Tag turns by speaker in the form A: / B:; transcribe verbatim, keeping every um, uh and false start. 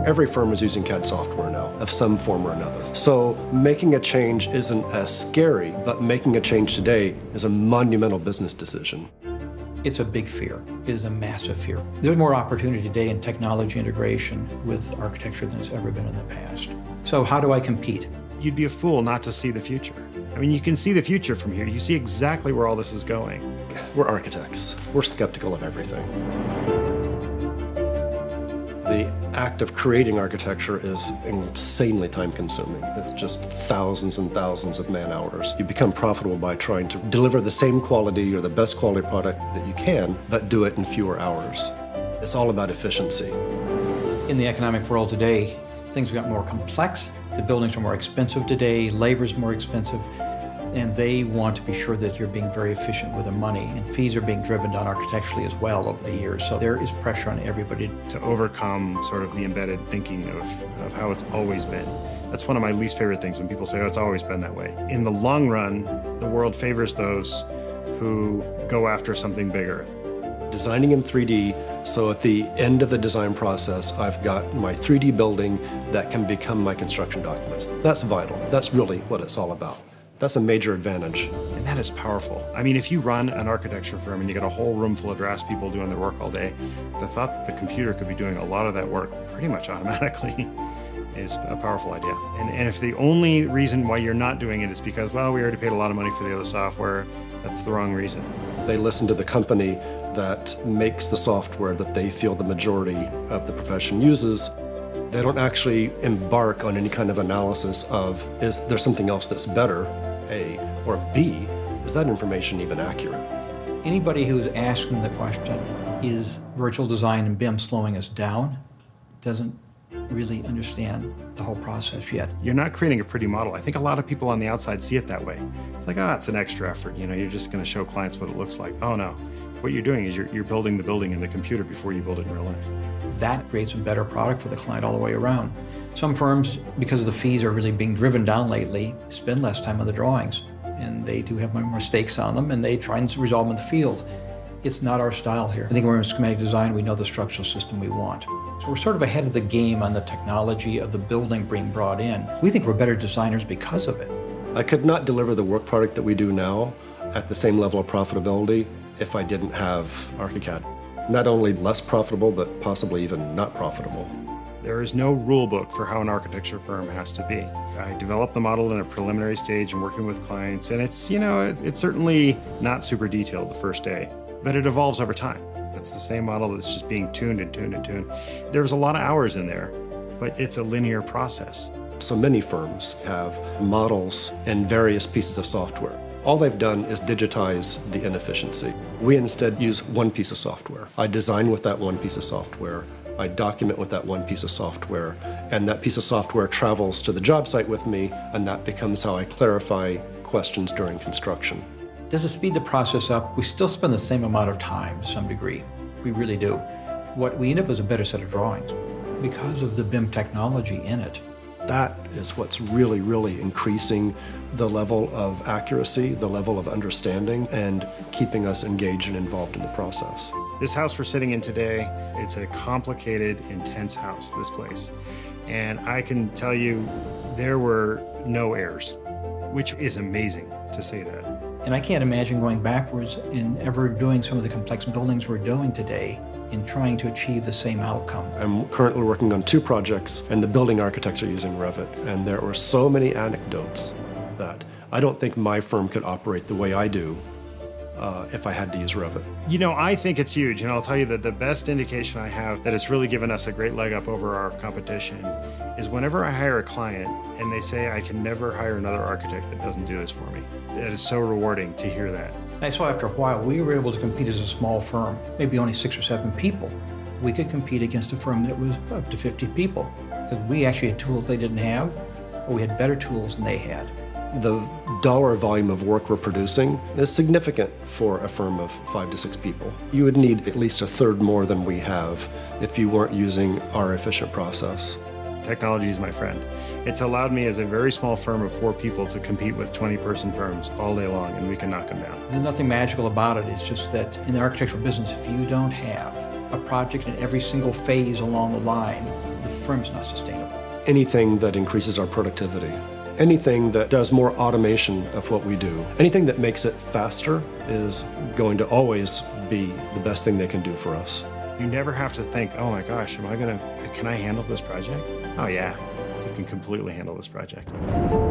A: Every firm is using C A D software now of some form or another. So making a change isn't as scary, but making a change today is a monumental business decision.
B: It's a big fear. It is a massive fear. There's more opportunity today in technology integration with architecture than there's ever been in the past. So how do I compete?
C: You'd be a fool not to see the future. I mean, you can see the future from here. You see exactly where all this is going.
A: We're architects. We're skeptical of everything. The act of creating architecture is insanely time-consuming. It's just thousands and thousands of man-hours. You become profitable by trying to deliver the same quality or the best quality product that you can, but do it in fewer hours. It's all about efficiency.
B: In the economic world today, things have gotten more complex. The buildings are more expensive today, labor's more expensive, and they want to be sure that you're being very efficient with the money. And fees are being driven down architecturally as well over the years. So there is pressure on everybody.
C: To overcome sort of the embedded thinking of, of how it's always been. That's one of my least favorite things when people say, oh, it's always been that way. In the long run, the world favors those who go after something bigger.
A: Designing in three D, so at the end of the design process, I've got my three D building that can become my construction documents. That's vital. That's really what it's all about. That's a major advantage.
C: And that is powerful. I mean, if you run an architecture firm and you got a whole room full of draftspeople doing their work all day, the thought that the computer could be doing a lot of that work pretty much automatically is a powerful idea. And, and if the only reason why you're not doing it is because, well, we already paid a lot of money for the other software, that's the wrong reason.
A: They listen to the company that makes the software that they feel the majority of the profession uses. They don't actually embark on any kind of analysis of, is there something else that's better, A, or B, is that information even accurate?
B: Anybody who's asking the question, is virtual design and B I M slowing us down, doesn't really understand the whole process yet.
C: You're not creating a pretty model. I think a lot of people on the outside see it that way. It's like, oh, it's an extra effort. You know, you're just going to show clients what it looks like. Oh, no. What you're doing is you're, you're building the building in the computer before you build it in real life.
B: That creates a better product for the client all the way around. Some firms, because the fees are really being driven down lately, spend less time on the drawings. And they do have more mistakes on them, and they try and resolve them in the field. It's not our style here. I think we're in schematic design, we know the structural system we want. So we're sort of ahead of the game on the technology of the building being brought in. We think we're better designers because of it.
A: I could not deliver the work product that we do now at the same level of profitability if I didn't have ARCHICAD. Not only less profitable, but possibly even not profitable.
C: There is no rule book for how an architecture firm has to be. I developed the model in a preliminary stage and working with clients, and it's, you know, it's, it's certainly not super detailed the first day, but it evolves over time. It's the same model that's just being tuned and tuned and tuned. There's a lot of hours in there, but it's a linear process.
A: So many firms have models and various pieces of software. All they've done is digitize the inefficiency. We instead use one piece of software. I design with that one piece of software. I document with that one piece of software, and that piece of software travels to the job site with me, and that becomes how I clarify questions during construction.
B: Does it speed the process up? We still spend the same amount of time to some degree. We really do. What we end up is a better set of drawings because of the B I M technology in it.
A: That is what's really, really increasing the level of accuracy, the level of understanding, and keeping us engaged and involved in the process.
C: This house we're sitting in today, it's a complicated, intense house, this place. And I can tell you, there were no errors, which is amazing to say that.
B: And I can't imagine going backwards in ever doing some of the complex buildings we're doing today in trying to achieve the same outcome.
A: I'm currently working on two projects, and the building architects are using Revit, and there were so many anecdotes that I don't think my firm could operate the way I do uh, if I had to use Revit.
C: You know, I think it's huge, and I'll tell you that the best indication I have that it's really given us a great leg up over our competition is whenever I hire a client and they say, I can never hire another architect that doesn't do this for me. It is so rewarding to hear that.
B: I saw after a while, we were able to compete as a small firm, maybe only six or seven people. We could compete against a firm that was up to fifty people, because we actually had tools they didn't have, or we had better tools than they had.
A: The dollar volume of work we're producing is significant for a firm of five to six people. You would need at least a third more than we have if you weren't using our efficient process.
C: Technology is my friend. It's allowed me as a very small firm of four people to compete with twenty person firms all day long, and we can knock them down.
B: There's nothing magical about it. It's just that in the architectural business, if you don't have a project in every single phase along the line the firm's not sustainable.
A: Anything that increases our productivity, anything that does more automation of what we do, anything that makes it faster is going to always be the best thing they can do for us.
C: You never have to think, oh my gosh, am I gonna, can I handle this project? Oh yeah, you can completely handle this project.